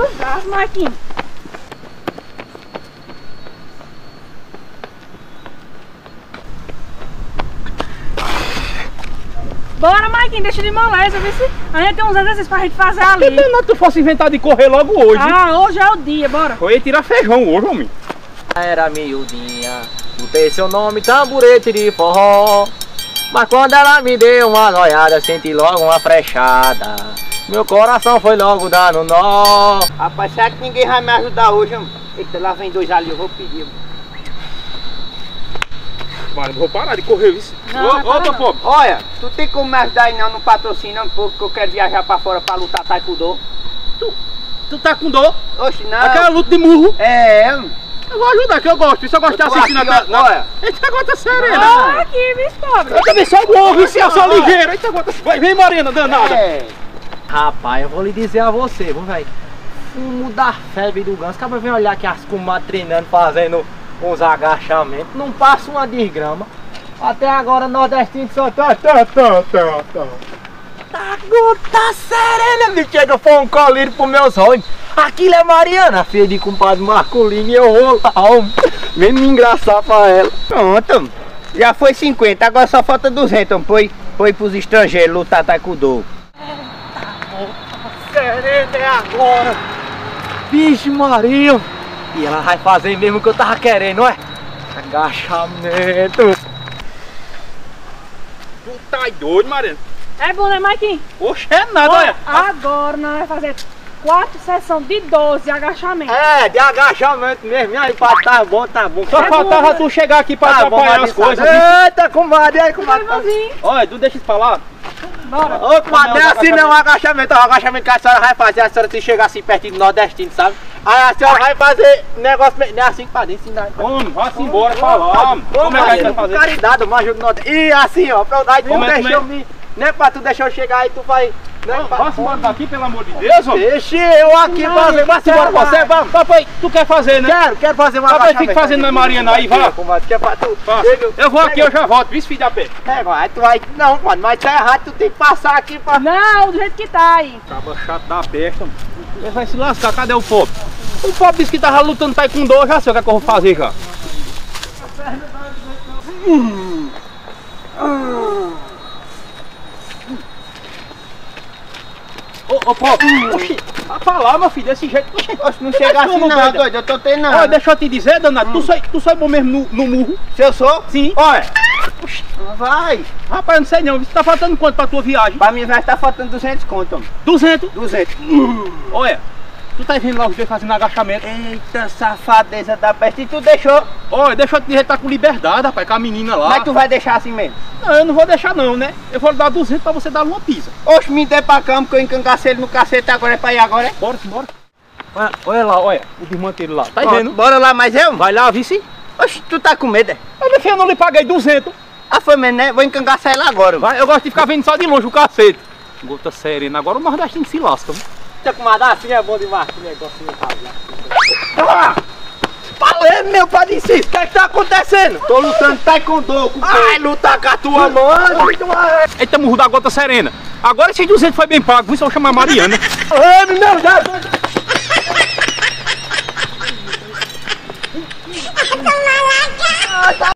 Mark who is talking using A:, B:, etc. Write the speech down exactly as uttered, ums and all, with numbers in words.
A: os braços, Marquinhos. Bora, Marquinhos, deixa de moléstia, vê se a gente tem uns exercícios pra gente fazer ali.
B: Que danado tu fosse inventar de correr logo hoje?
A: Ah, hoje é o dia, bora.
B: Eu ia tirar feijão hoje, homem.
C: Era miudinha, botei seu nome, tamborete de forró. Mas quando ela me deu uma noiada, senti logo uma frechada. Meu coração foi logo dando nó.
D: Rapaz, será que ninguém vai me ajudar hoje, mano? Eita, lá vem dois ali, eu vou pedir.
B: Mano, vou parar de correr isso.
A: Não,
B: Ô, ô, pobre.
D: Olha, tu tem como me ajudar aí não no patrocínio, porque eu quero viajar pra fora pra lutar taekwondo.
B: Tu, tu tá com dor?
D: Oxe, não.
B: Aquela luta de murro.
D: É, mano.
B: Eu vou ajudar, que eu gosto. Isso eu gosto de
D: Eu tô
B: assistir
D: aqui,
B: na...
D: ó,
B: na...
D: olha.
B: Eita, agora serena.
A: Bora aqui, bicho pobre.
B: Eu também sou bom, viu? Se eu sou ligeiro. Eita, agora... Vai, vem, Marina, danada.
D: É.
C: Rapaz, eu vou lhe dizer a você, viu, velho? Fumo da febre do ganso. Acaba vem olhar aqui as comadres treinando, fazendo uns agachamentos. Não passa uma desgrama. Até agora nordestino só tá, tá, tá, tá, tá. Tá gota serena, me chega foi um colírio pros meus olhos. Aquilo é Mariana, filha de compadre Marcolino, e eu vou lá, homem. Vem me engraçar pra ela.
D: Pronto, já foi cinquenta, agora só falta duzentos. Põe, põe pros estrangeiros lutar taekwondo.
C: Serena é agora. Vixe Maria. E ela vai fazer mesmo o que eu tava querendo, não é? Agachamento.
B: Tu tá doido, Marina?
A: É bom, né, Marquinhos?
B: Oxe, é nada, olha.
A: Agora nós vamos fazer quatro sessões de doze agachamentos.
C: É, de agachamento mesmo. E aí, pá, tá bom, tá bom.
B: Só
A: É
B: faltava
A: bom,
B: tu chegar aqui pra
C: Tá bom,
B: atrapalhar as
C: Marisa.
B: coisas.
C: Eita, comadre, e aí, comadre.
A: Devagarzinho.
B: Olha, tu deixa isso pra lá.
A: Bora.
C: Ô, comadre, não é assim não, agachamento. O agachamento que a senhora vai fazer, a senhora se chegar assim pertinho do nordestino, sabe? Aí a senhora vai fazer negócio, não é assim que faz, ensinar.
B: Homem, vá-se embora pra lá.
C: Ô,
B: Como é que a gente vai
C: com
B: fazer?
C: caridade, eu ajudo no nordestino. E assim, ó, pronto, aí tu
B: Como é que
C: deixou
B: é?
C: me... Não é pra tu deixar eu chegar aí, tu vai... Não é pra...
B: Vá-se embora daqui, pelo amor de Deus, homem.
C: Deixa eu aqui
A: Não,
C: fazer, vai-se embora
A: vai.
C: você, vamos.
B: Papai, tu quer fazer, né?
C: Quero, quero fazer uma
B: Papai, fica fazendo na Mariana aí, vá.
C: Comadre, que é pra tu...
B: Faça.
C: Chega,
B: Eu vou aqui,
C: chega.
B: eu já volto. Vice, filho da pé.
C: Pega, aí tu vai... Não, mano, mas tá errado, tu tem que passar aqui pra...
A: Não, do jeito que tá aí.
B: Acaba chato da peste, homem. Ele vai se lascar, cadê o pobre? O pobre disse que tava lutando taekwondo, eu já sei o que é que eu vou fazer já. Hum. Hum. Ô, ô, pobre, oxi, vai falar, meu filho, desse jeito. Oxi,
D: Oxe, não chega assim não, doido, eu tô treinando.
B: Olha, deixa eu te dizer, danado, tu, sai, tu sai bom mesmo no, no murro?
D: Se eu sou?
B: Sim.
D: Olha. Vai.
B: Rapaz, eu não sei não, você tá faltando quanto pra tua viagem?
D: Pra mim vai estar faltando duzentos conto, homem.
B: duzentos.
D: duzentos.
B: Olha, tu tá vendo lá os dois fazendo agachamento.
D: Eita, safadeza da peste. E tu deixou?
B: Olha, deixa eu te dizer, tá com liberdade, rapaz, com a menina lá.
D: Mas tu vai deixar assim mesmo?
B: Não, eu não vou deixar não, né? Eu vou dar duzentos pra você dar uma pisa.
D: Oxe, me dê pra cama, que eu encangacei ele no cacete agora, é pra ir agora, é?
B: Bora, bora. Olha, olha lá, olha, o desmanteiro lá. Tá
D: Pronto,
B: vendo?
D: bora lá, mas eu?
B: Vai lá, vice.
D: Oxe, tu tá com medo, é?
B: Eu, meu filho, eu não lhe paguei duzentos.
D: Ah, foi mesmo, né? Vou encangaçar ele agora. Vai.
B: Vai, eu gosto de ficar vendo só de longe o cacete. Gota serena, agora o nordestino se lasca. Viu?
C: Tá com uma assim é bom demais, que negocinho
D: Ah! Falei, meu padecido, o que é que tá acontecendo? Tô lutando taekwondo com
C: Ai, lutar com a tua mãe.
B: Eita, murro da gota serena. Agora esses duzentos foi bem pago, viu? Só vou chamar a Mariana.
C: Ai, meu Deus.